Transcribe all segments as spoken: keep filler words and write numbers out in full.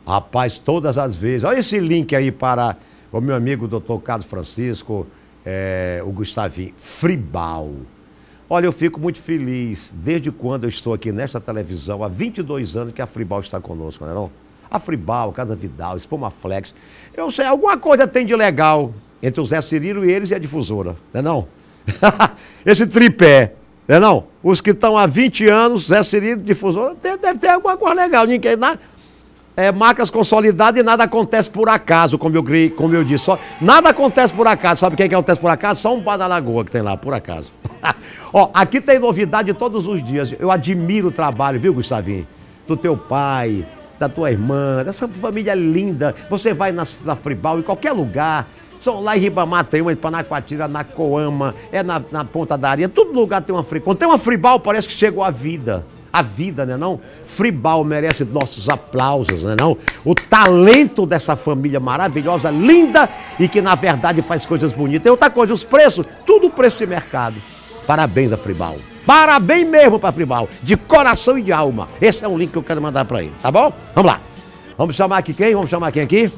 Rapaz, todas as vezes. Olha esse link aí para o meu amigo doutor Carlos Francisco, é, o Gustavinho. Fribal. Olha, eu fico muito feliz desde quando eu estou aqui nesta televisão, há vinte e dois anos que a Fribal está conosco, não é não? A Fribal, Casa Vidal, Espumaflex. Eu sei, alguma coisa tem de legal entre o Zé Cirilo e eles e a difusora, não é não? Esse tripé, não é não? Os que estão há vinte anos, Zé Cirilo, difusora, deve ter alguma coisa legal. Ninguém, nada, é, marcas consolidadas e nada acontece por acaso, como eu, como eu disse. Só, nada acontece por acaso. Sabe o que, é que acontece por acaso? Só um bar da Lagoa que tem lá, por acaso. Ó, aqui tem novidade todos os dias. Eu admiro o trabalho, viu, Gustavinho? Do teu pai, da tua irmã, dessa família linda. Você vai na, na Fribal, em qualquer lugar. São lá em Ribamar tem uma, em Panacoatira, na Coama, é na, na Ponta da Areia. Todo lugar tem uma Fribal. Quando tem uma Fribal, parece que chegou a vida. A vida, né não? Fribal merece nossos aplausos, né não? O talento dessa família maravilhosa, linda e que na verdade faz coisas bonitas. E outra coisa, os preços, tudo preço de mercado. Parabéns a Fribal. Parabéns mesmo pra Fribal, de coração e de alma. Esse é um link que eu quero mandar pra ele, tá bom? Vamos lá. Vamos chamar aqui quem? Vamos chamar quem aqui?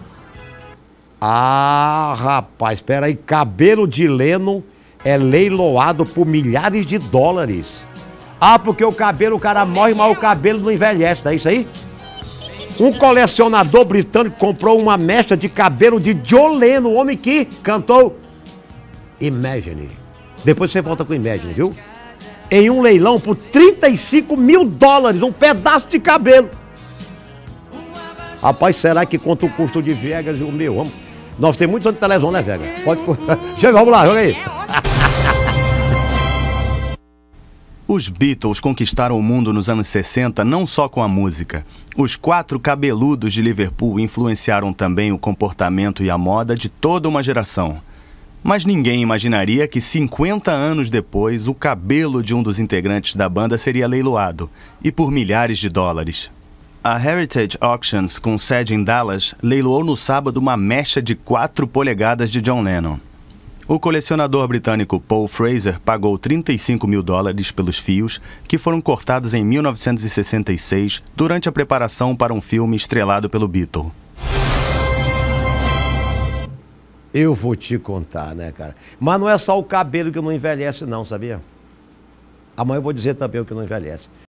Ah, rapaz, espera aí. Cabelo de Leno é leiloado por milhares de dólares. Ah, porque o cabelo, o cara morre, mas o cabelo não envelhece, não é isso aí? Um colecionador britânico comprou uma mecha de cabelo de John Lennon, o homem que cantou Imagine. Depois você volta com Imagine, viu? Em um leilão por trinta e cinco mil dólares, um pedaço de cabelo. Rapaz, será que quanto o custo de Vegas e o meu? Vamos... Nós temos muitos anos de televisão, né, Vegas? Pode... Chega, vamos lá, joga aí. Os Beatles conquistaram o mundo nos anos sessenta não só com a música. Os quatro cabeludos de Liverpool influenciaram também o comportamento e a moda de toda uma geração. Mas ninguém imaginaria que cinquenta anos depois o cabelo de um dos integrantes da banda seria leiloado, e por milhares de dólares. A Heritage Auctions, com sede em Dallas, leiloou no sábado uma mecha de quatro polegadas de John Lennon. O colecionador britânico Paul Fraser pagou trinta e cinco mil dólares pelos fios, que foram cortados em mil novecentos e sessenta e seis, durante a preparação para um filme estrelado pelo Beatle. Eu vou te contar, né, cara? Mas não é só o cabelo que não envelhece, não, sabia? Amanhã eu vou dizer também o que não envelhece.